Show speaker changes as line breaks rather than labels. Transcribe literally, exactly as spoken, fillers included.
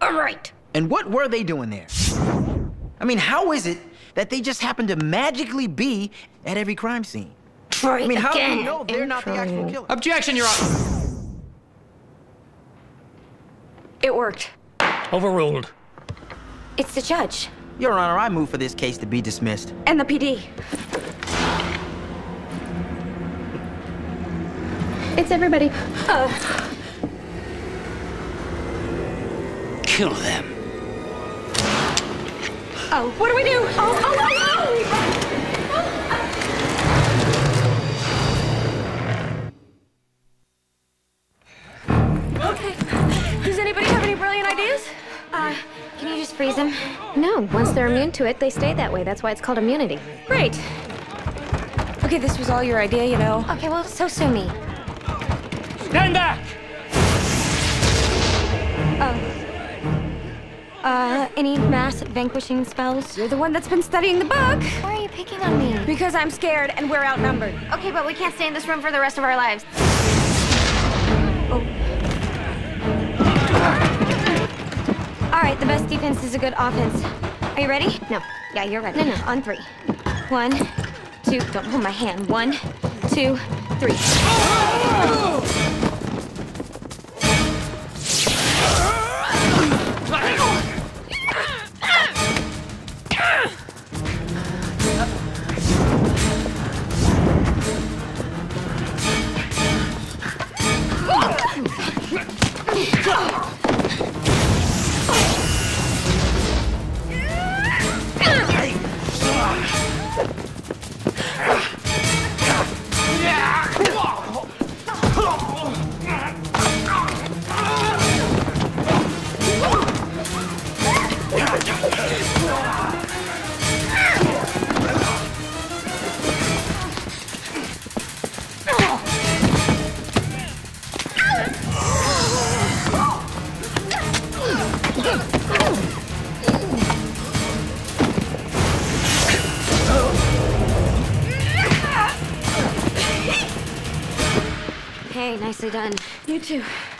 All right.
And what were they doing there? I mean, how is it that they just happen to magically be at every crime scene?
Try
I mean, how do
again.
you know they're not the actual killer?
Objection, Your Honor.
It worked.
Overruled.
It's the judge.
Your Honor, I move for this case to be dismissed.
And the P D.
It's everybody.
Uh,
Kill them.
oh, what do we do? Oh, oh, oh, oh! Okay. Does anybody have any brilliant ideas?
Uh, can you just freeze them? No, once they're immune to it, they stay that way. That's why it's called immunity.
Great. Okay, this was all your idea, you know.
Okay, well, so sue me.
Stand back!
Um, uh, any mass vanquishing spells? You're the one that's been studying the book.
Why are you picking on me?
Because I'm scared and we're outnumbered.
Okay, but we can't stay in this room for the rest of our lives.
Oh. All right, the best defense is a good offense. Are you ready?
No.
Yeah, you're ready.
No, no.
On three. One, two, don't hold my hand. One, two, three.
Hey, nicely done.
You too.